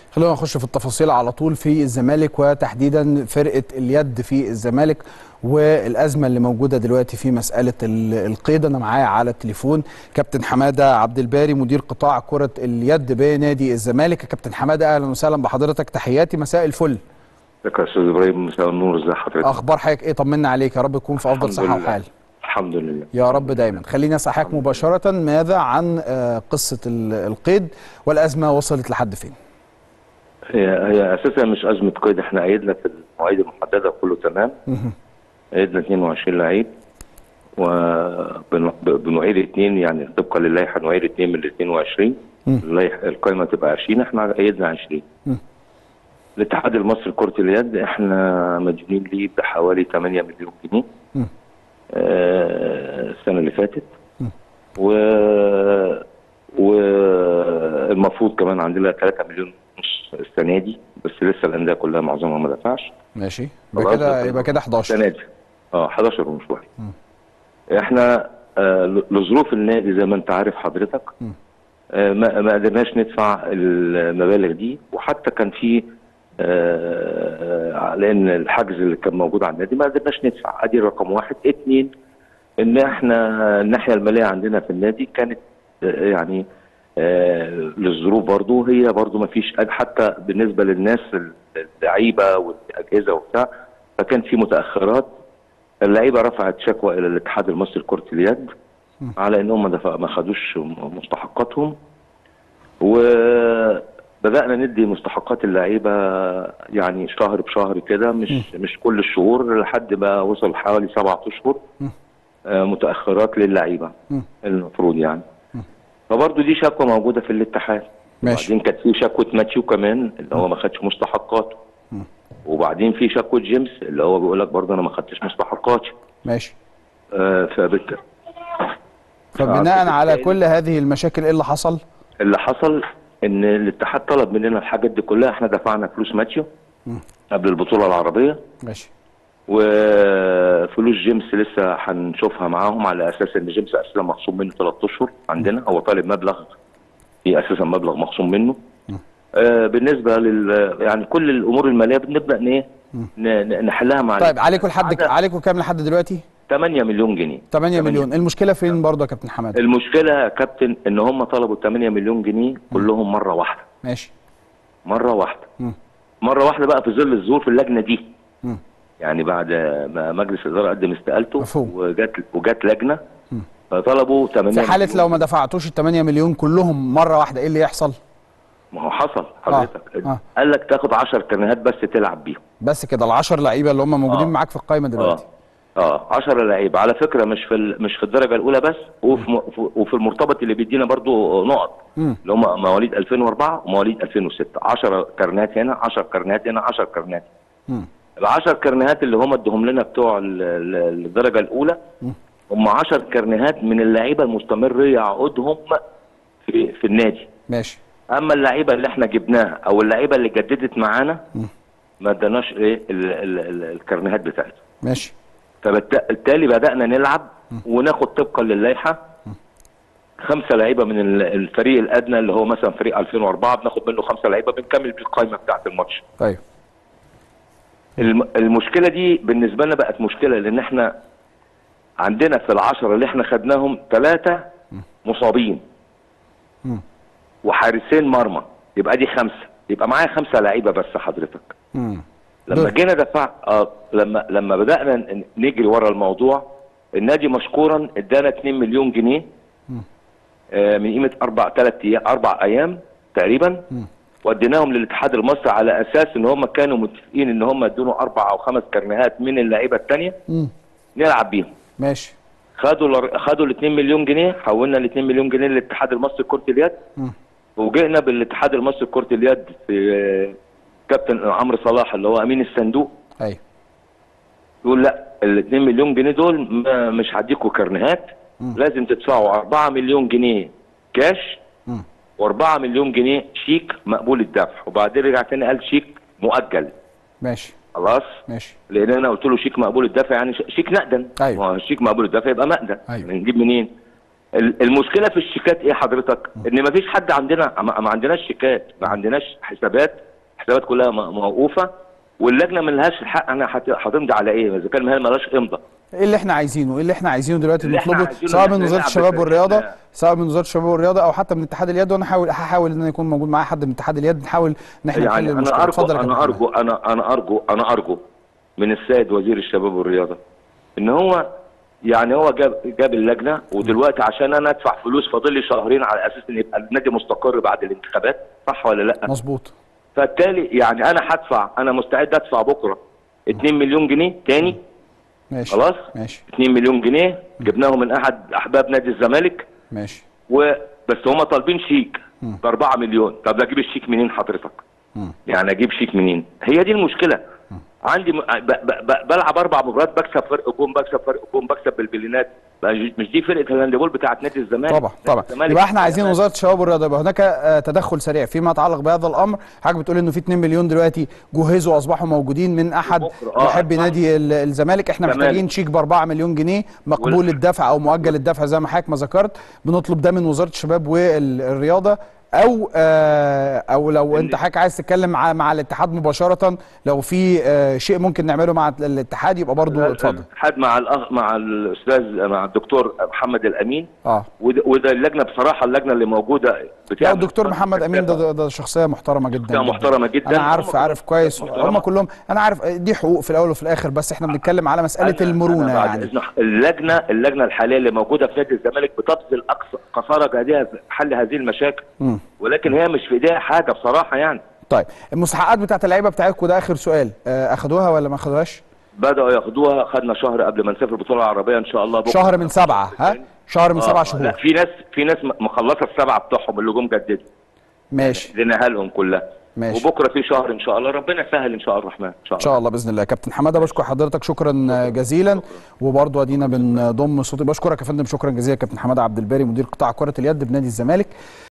خلونا نخش في التفاصيل على طول في الزمالك وتحديدا فرقة اليد في الزمالك والأزمة اللي موجودة دلوقتي في مسألة القيد. أنا معايا على التليفون كابتن حمادة عبد الباري مدير قطاع كرة اليد بنادي الزمالك. كابتن حمادة أهلا وسهلا بحضرتك، تحياتي، مساء الفل. ازيك يا استاذ ابراهيم؟ مساء النور، ازي حضرتك؟ أخبار حضرتك إيه؟ طمنا عليك، يا رب تكون في أفضل صحة وحال. الحمد لله يا رب دايما. خليني أسأل حضرتك مباشرة، ماذا عن قصة القيد والأزمة وصلت لحد فين؟ هي اساسا مش ازمه قيد، احنا قيدنا في المواعيد المحدده كله تمام. قيدنا 22 لعيب وبنعيد 2 يعني طبقا للائحه، نعيد 2 من ال 22. اللائحه القائمه تبقى 20، احنا قيدنا 20. الاتحاد المصري لكره اليد احنا مديونين ليه بحوالي 8 مليون جنيه السنه اللي فاتت، والمفروض كمان عندنا 3 مليون ونص السنه دي، بس لسه الانديه كلها معظمها ما دفعش. ماشي، يبقى كده 11 السنه دي 11 وشويه. احنا لظروف النادي زي ما انت عارف حضرتك ما قدرناش ندفع المبالغ دي، وحتى كان في لان الحجز اللي كان موجود على النادي ما قدرناش ندفع. ادي رقم 1. 2 ان احنا الناحيه الماليه عندنا في النادي كانت يعني للظروف برضو، هي برضو ما فيش حتى بالنسبه للناس اللعيبه والاجهزه وبتاع، فكان في متاخرات. اللعيبه رفعت شكوى الى الاتحاد المصري لكره اليد على انهم ما خدوش مستحقاتهم، وبدانا ندي مستحقات اللعيبه يعني شهر بشهر كده، مش كل الشهور، لحد ما وصل حوالي 7 اشهر متاخرات للعيبه المفروض يعني. فبرضه دي شكوى موجوده في الاتحاد. وبعدين كانت في شكوى ماتيو كمان اللي هو ما خدش مستحقاته. وبعدين في شكوى جيمس اللي هو بيقول لك برضه انا ما خدتش مستحقاتي. ماشي. فبناء على كل هذه المشاكل ايه اللي حصل؟ اللي حصل ان الاتحاد طلب مننا الحاجات دي كلها. احنا دفعنا فلوس ماتيو قبل البطوله العربيه. ماشي. وفلوس جيمس لسه هنشوفها معاهم، على اساس ان جيمس اساسا مخصوم منه 3 اشهر عندنا. هو طالب مبلغ، في اساسا مبلغ مخصوم منه. بالنسبه يعني كل الامور الماليه بنبدا نحلها مع. طيب عليكم كام لحد دلوقتي؟ 8 مليون جنيه. 8 مليون. المشكله فين برضه يا كابتن حماده؟ المشكله يا كابتن ان هم طلبوا 8 مليون جنيه كلهم مره واحده. ماشي. مره واحده. مره واحده بقى في ظل الظروف اللجنه دي. يعني بعد ما مجلس الاداره قدم استقالته وجات لجنه فطلبوا 8 مليون. في حاله لو ما دفعتوش ال 8 مليون كلهم مره واحده ايه اللي يحصل؟ ما هو حصل حضرتك. قال لك تاخد 10 كرنيهات بس تلعب بيهم. بس كده ال10 لعيبه اللي هم موجودين معاك في القائمه دلوقتي. 10 لعيبه على فكره، مش في الدرجه الاولى بس، وفي المرتبط اللي بيدينا برضو نقط اللي هم مواليد 2004 ومواليد 2006. 10 كرنيهات هنا، 10 كرنيهات هنا، 10 كرنيهات. ال10 كرنيهات اللي هم ادوهم لنا بتوع الدرجه الاولى هم 10 كرنيهات من اللعيبه المستمر عقودهم في النادي. ماشي. اما اللعيبه اللي احنا جبناها او اللعيبه اللي جددت معانا ما اداناش الكرنيهات بتاعتها. ماشي. فبالتالي بدانا نلعب وناخد طبقا للائحه 5 لعيبه من الفريق الادنى اللي هو مثلا فريق 2004 بناخد منه 5 لعيبه بنكمل بالقائمه بتاعت الماتش. طيب. المشكله دي بالنسبه لنا بقت مشكله، لان احنا عندنا في ال10 اللي احنا خدناهم 3 مصابين وحارسين مرمى، يبقى دي 5، يبقى معايا 5 لعيبه بس حضرتك. لما جينا دفع لما بدانا نجري ورا الموضوع، النادي مشكورا ادانا 2 مليون جنيه من قيمه 4 ايام تقريبا، وديناهم للاتحاد المصري على اساس ان هم كانوا متفقين ان هم ادونا 4 أو 5 كرنيهات من اللعيبه الثانيه نلعب بيهم. ماشي. خدوا ال 2 مليون جنيه، حولنا ال 2 مليون جنيه للاتحاد المصري لكره اليد. وجئنا بالاتحاد المصري لكره اليد في كابتن عمرو صلاح اللي هو امين الصندوق. ايوه. يقول لا، ال 2 مليون جنيه دول مش هديكوا كرنيهات، لازم تدفعوا 4 مليون جنيه كاش و4 مليون جنيه شيك مقبول الدفع. وبعدين رجع تاني قال شيك مؤجل. ماشي. خلاص. ماشي. لان انا قلت له شيك مقبول الدفع يعني شيك نقدا. ايوه. شيك مقبول الدفع يبقى مقدم. ايوه. نجيب منين؟ المشكله في الشيكات ايه حضرتك؟ ان ما فيش حد عندنا، ما عندناش شيكات، ما عندناش حسابات كلها موقوفه، واللجنه ما لهاش الحق انها هتمضي على ايه اذا كان ما لهاش امضاء. ايه اللي احنا عايزينه؟ ايه اللي احنا عايزينه دلوقتي نطلبه، سواء من وزاره الشباب والرياضه، او حتى من اتحاد اليد، وانا هحاول ان يكون موجود معايا حد من اتحاد اليد نحاول ان احنا نحل المشكله. انا ارجو من السيد وزير الشباب والرياضه ان هو يعني هو جاب اللجنه، ودلوقتي عشان انا ادفع فلوس فاضل لي شهرين على اساس ان يبقى النادي مستقر بعد الانتخابات، صح ولا لا؟ مظبوط. فبالتالي يعني انا مستعد ادفع بكره 2 مليون جنيه تاني. ماشي خلاص؟ ماشي. 2 مليون جنيه جبناهم من احد احباب نادي الزمالك. ماشي. بس هم طالبين شيك ب 4 مليون، طب اجيب الشيك منين حضرتك؟ يعني اجيب شيك منين؟ هي دي المشكله. عندي بلعب 4 مباريات، بكسب فرق جون، بكسب بالبلينات، مش دي فرقه الهاندبول بتاعت نادي الزمالك. طبعا. يبقى احنا عايزين وزاره الشباب والرياضه يبقى هناك تدخل سريع فيما يتعلق بهذا الامر. حضرتك بتقول انه في 2 مليون دلوقتي جهزوا واصبحوا موجودين من احد محبي نادي الزمالك. احنا محتاجين شيك ب 4 مليون جنيه مقبول الدفع او مؤجل الدفع زي ما حضرتك ما ذكرت. بنطلب ده من وزاره الشباب والرياضه، او لو انت حضرتك عايز تتكلم مع الاتحاد مباشره، لو في شيء ممكن نعمله مع الاتحاد يبقى برضه اتفضل. الاتحاد مع الاستاذ مع الدكتور محمد الامين. وده اللجنه بصراحه، اللجنه اللي موجوده لا، الدكتور محمد امين ده شخصيه محترمه جدا. محترمه جدا. انا عارف كويس، هم كلهم انا عارف دي حقوق في الاول وفي الاخر، بس احنا بنتكلم على مساله المرونه. يعني اللجنه الحاليه اللي موجوده في نادي الزمالك بتبذل اقصى قصارى جهدها في حل هذه المشاكل. ولكن هي مش في ايديها حاجه بصراحه يعني. طيب المستحقات بتاعت اللعيبه بتاعتكم، ده اخر سؤال، اخدوها ولا ما اخدوهاش؟ بداوا ياخدوها، خدنا شهر قبل ما نسافر البطوله العربيه ان شاء الله. شهر من 7 شهر من 7 شهور. لا، في ناس مخلصه ال7 بتوعهم اللي جم جددوا. ماشي. اديناها لهم كلها. ماشي. وبكره في شهر ان شاء الله، ربنا يسهل ان شاء الرحمن. ان شاء الله باذن الله. كابتن حماده بشكر حضرتك شكرا جزيلا، وبرضه ادينا بنضم صوتي. بشكرك يا فندم شكرا جزيلا كابتن حماده عبد الباري مدير قطاع كره اليد بنادي الزمالك.